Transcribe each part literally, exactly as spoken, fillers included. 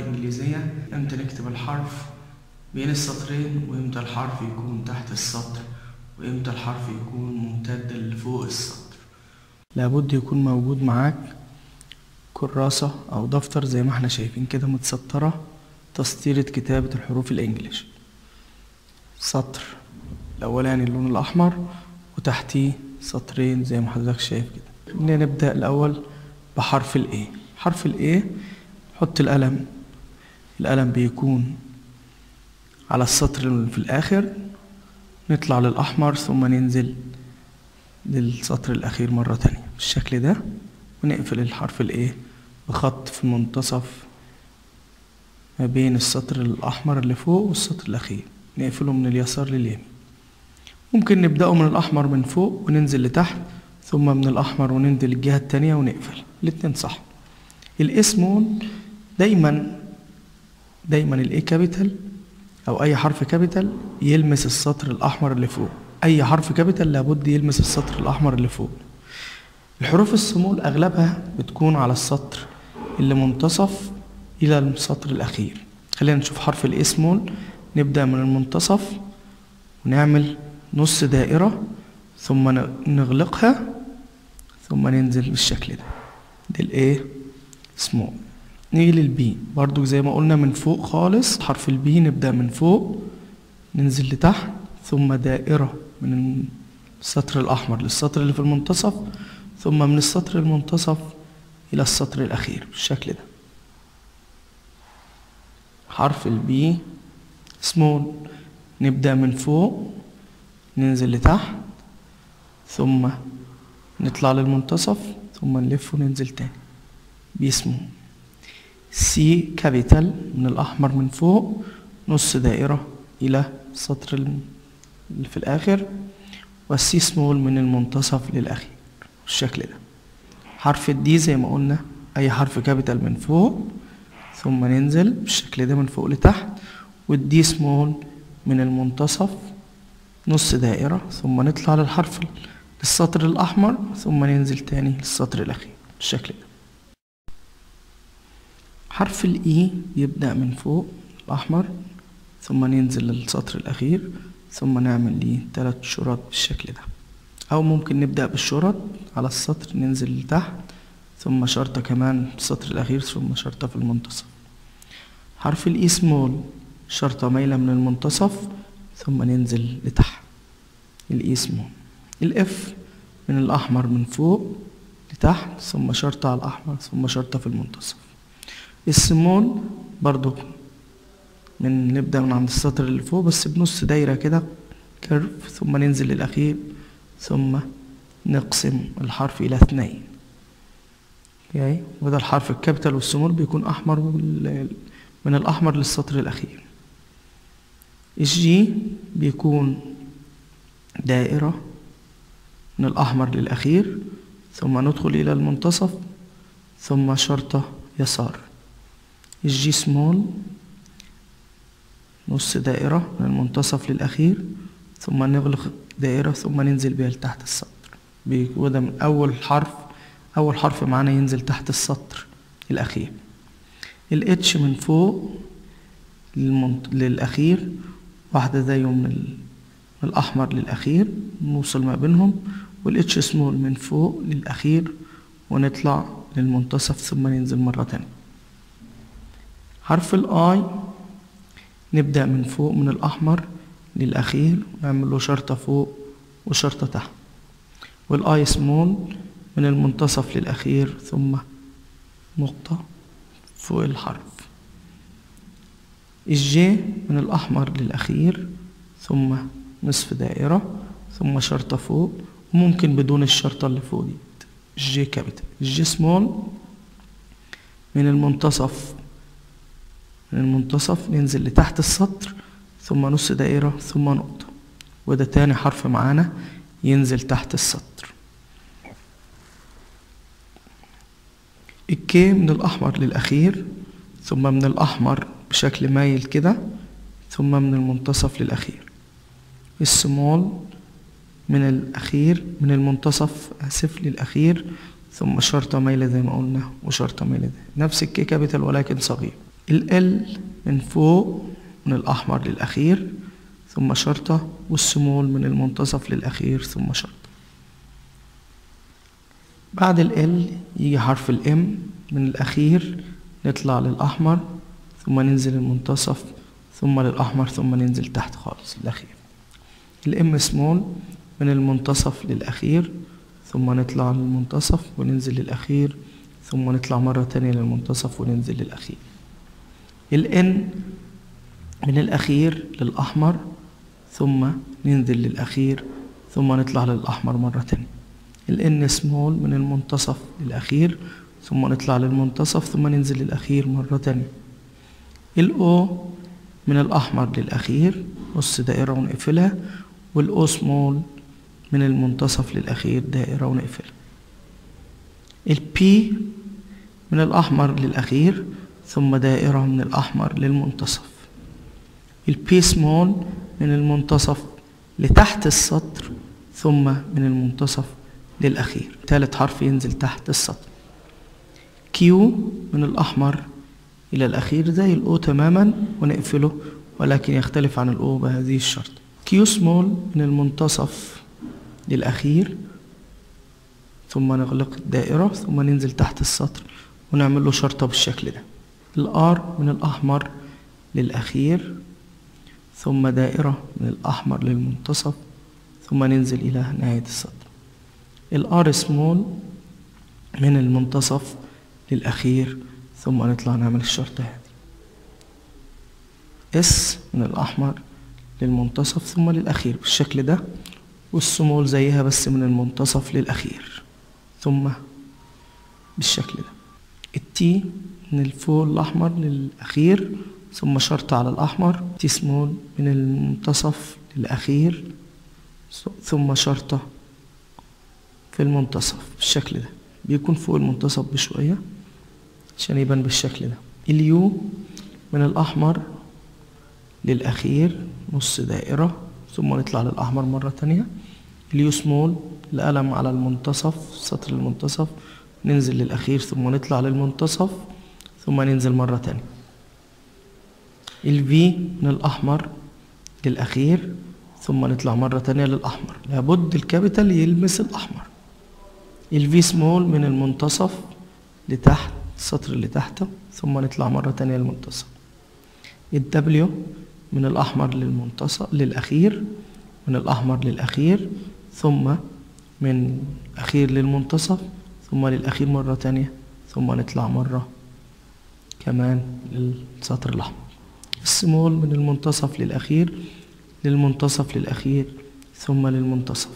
الإنجليزية إمتى نكتب الحرف بين السطرين، وإمتى الحرف يكون تحت السطر، وإمتى الحرف يكون ممتد لفوق السطر. لابد يكون موجود معاك كراسة أو دفتر زي ما احنا شايفين كده متسطرة تسطيرة كتابة الحروف الإنجليش. سطر الأولاني اللون الأحمر وتحتيه سطرين زي ما حضرتك شايف كده. خلينا نبدأ الأول بحرف ال A. حرف ال A حط القلم، القلم بيكون على السطر اللي في الآخر، نطلع للأحمر ثم ننزل للسطر الأخير مرة تانية بالشكل ده، ونقفل الحرف ال A بخط في المنتصف ما بين السطر الأحمر اللي فوق والسطر الأخير، نقفله من اليسار لليمين. ممكن نبدأه من الأحمر من فوق وننزل لتحت، ثم من الأحمر وننزل الجهة التانية ونقفل. الاتنين صح. الاسم دايما دايما الاي كابيتال أو أي حرف كابيتال يلمس السطر الأحمر اللي فوق. أي حرف كابيتال لابد يلمس السطر الأحمر اللي فوق. الحروف السمول أغلبها بتكون على السطر اللي منتصف إلى السطر الأخير. خلينا نشوف حرف الاي سمول. نبدأ من المنتصف ونعمل نص دائرة ثم نغلقها ثم ننزل بالشكل ده. دي الايه سمول. نيجي للبي برضو زي ما قلنا من فوق خالص. حرف البي نبدأ من فوق ننزل لتحت ثم دائرة من السطر الأحمر للسطر اللي في المنتصف، ثم من السطر المنتصف إلى السطر الأخير بالشكل ده. حرف البي سمول نبدأ من فوق ننزل لتحت ثم نطلع للمنتصف ثم نلف وننزل تاني. بي سمول. سي كابيتال من الأحمر من فوق نص دائرة إلى السطر اللي في الآخر، والسي سمول من المنتصف للأخير بالشكل ده. حرف الدي زي ما قلنا أي حرف كابيتال من فوق ثم ننزل بالشكل ده من فوق لتحت، والدي سمول من المنتصف نص دائرة ثم نطلع للحرف للسطر الأحمر ثم ننزل تاني للسطر الأخير بالشكل ده. حرف الإي يبدأ من فوق الأحمر ثم ننزل للسطر الأخير ثم نعمل ليه تلات شرط بالشكل ده، أو ممكن نبدأ بالشرط على السطر ننزل لتحت ثم شرطة كمان في السطر الأخير ثم شرطة في المنتصف. حرف الإي سمول شرطة مايلة من المنتصف ثم ننزل لتحت. الإي سمول. الإف من الأحمر من فوق لتحت ثم شرطة على الأحمر ثم شرطة في المنتصف. السمول برضو من نبدأ من عند السطر اللي فوق بس بنص دايرة كده كيرف ثم ننزل للأخير ثم نقسم الحرف إلى اثنين. اوكي، وده الحرف الكابيتال والسمول بيكون أحمر من الأحمر للسطر الأخير. الجي بيكون دائرة من الأحمر للأخير ثم ندخل إلى المنتصف ثم شرطة يسار. الجي سمول نص دائرة من المنتصف للأخير ثم نغلق دائرة ثم ننزل بيها لتحت السطر. وده من أول حرف أول حرف معانا ينزل تحت السطر الأخير. الاتش من فوق للمنت... للأخير واحدة زيه من, ال... من الأحمر للأخير نوصل ما بينهم، والاتش سمول من فوق للأخير ونطلع للمنتصف ثم ننزل مرة تانية. حرف الاي نبدأ من فوق من الأحمر للأخير ونعمل له شرطة فوق وشرطة تحت، والاي سمول من المنتصف للأخير ثم نقطة فوق الحرف. الجي من الأحمر للأخير ثم نصف دائرة ثم شرطة فوق، وممكن بدون الشرطة اللي فوق دي. الجي كابيتال. الجي سمول من المنتصف من المنتصف ننزل لتحت السطر ثم نص دائرة ثم نقطة، وده تاني حرف معانا ينزل تحت السطر. الكي من الأحمر للأخير ثم من الأحمر بشكل مايل كده ثم من المنتصف للأخير. السمول من الأخير من المنتصف آسف للأخير ثم شرطة مايلة زي ما قلنا وشرطة مايلة ده. نفس الكي كابيتال ولكن صغير. ال L من فوق من الأحمر للأخير ثم شرطة، والسمول من المنتصف للأخير ثم شرطة. بعد ال L يجي حرف ال M من الأخير نطلع للأحمر ثم ننزل المنتصف ثم للأحمر ثم ننزل تحت خالص الأخير. ال M small من المنتصف للأخير ثم نطلع للمنتصف وننزل للأخير ثم نطلع مرة تانية للمنتصف وننزل للأخير. ال N من الأخير للأحمر ثم ننزل للأخير ثم نطلع للأحمر مرة تانية. ال N small من المنتصف للأخير ثم نطلع للمنتصف ثم ننزل للأخير مرة تانية. ال O من الأحمر للأخير نص دائرة ونقفلها، وال O small من المنتصف للأخير دائرة ونقفلها. ال P من الأحمر للأخير ثم دائرة من الأحمر للمنتصف. ال P small من المنتصف لتحت السطر ثم من المنتصف للأخير. ثالث حرف ينزل تحت السطر. Q من الأحمر إلى الأخير زي ال O تماما ونقفله، ولكن يختلف عن ال O بهذه الشرط. Q small من المنتصف للأخير ثم نغلق الدائرة ثم ننزل تحت السطر ونعمل له شرطة بالشكل ده. ال R من الأحمر للأخير ثم دائرة من الأحمر للمنتصف ثم ننزل إلى نهاية السطر. ال R small من المنتصف للأخير ثم نطلع نعمل الشرطة هذه. S من الأحمر للمنتصف ثم للأخير بالشكل ده، والسمول زيها بس من المنتصف للأخير ثم بالشكل ده. التي من الفوق الأحمر للأخير ثم شرطة على الأحمر. تي سمول من المنتصف للأخير ثم شرطة في المنتصف بالشكل ده، بيكون فوق المنتصف بشوية عشان يبان بالشكل ده. اليو من الأحمر للأخير نص دائرة ثم نطلع للأحمر مرة تانية. اليو سمول القلم على المنتصف سطر المنتصف ننزل للأخير ثم نطلع للمنتصف ثم ننزل مرة تانية. الفي من الأحمر للأخير ثم نطلع مرة تانية للأحمر، لابد الكابيتال يلمس الأحمر. الفي سمول من المنتصف لتحت السطر اللي تحته ثم نطلع مرة تانية للمنتصف. الدبليو من الأحمر للمنتصف للأخير من الأحمر للأخير ثم من الأخير للمنتصف ثم للأخير مرة تانية ثم نطلع مرة كمان للسطر الأحمر. السمول من المنتصف للأخير للمنتصف للأخير ثم للمنتصف.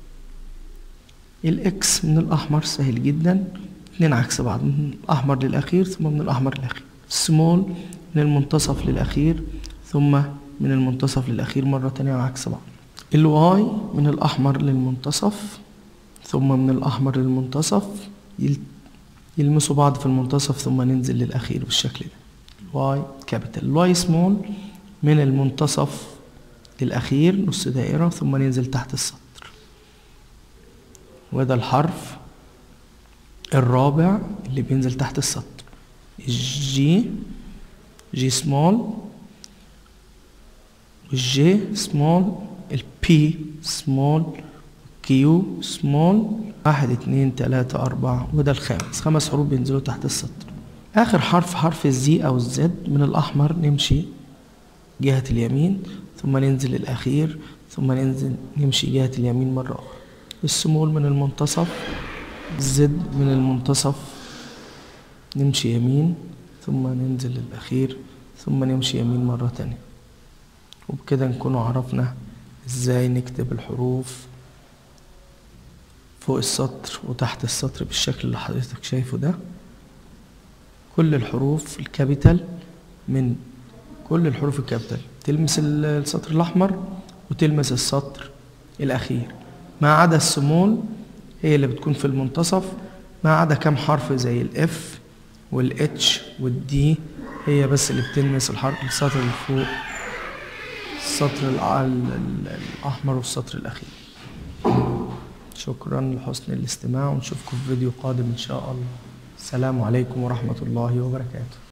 الإكس من الأحمر سهل جدا، اتنين عكس بعض من الأحمر للأخير ثم من الأحمر للأخير. السمول من المنتصف للأخير ثم من المنتصف للأخير مرة تانية عكس بعض. الواي من الأحمر للمنتصف ثم من الأحمر للمنتصف يلمسوا بعض في المنتصف ثم ننزل للأخير بالشكل ده. الواي كابيتال. الواي سمول من المنتصف للأخير نص دائرة ثم ننزل تحت السطر. وده الحرف الرابع اللي بينزل تحت السطر. الجي جي سمول والجي سمول. البي سمول. كيو سمول. واحد اتنين تلاتة أربعة وده الخامس. خمس حروف بينزلوا تحت السطر. آخر حرف حرف الزي أو الزد. من الأحمر نمشي جهة اليمين ثم ننزل الأخير ثم ننزل نمشي جهة اليمين مرة أخرى. السمول من المنتصف. الزد من المنتصف نمشي يمين ثم ننزل للأخير ثم نمشي يمين مرة تانية. وبكده نكون عرفنا ازاي نكتب الحروف فوق السطر وتحت السطر بالشكل اللي حضرتك شايفه ده. كل الحروف الكابيتال من كل الحروف الكابيتال تلمس السطر الأحمر وتلمس السطر الأخير، ما عدا السمول هي اللي بتكون في المنتصف، ما عدا كام حرف زي الاف والاتش والدي هي بس اللي بتلمس الحرف السطر اللي فوق السطر الأحمر والسطر الأخير. شكرا لحسن الاستماع ونشوفكم في فيديو قادم إن شاء الله. السلام عليكم ورحمة الله وبركاته.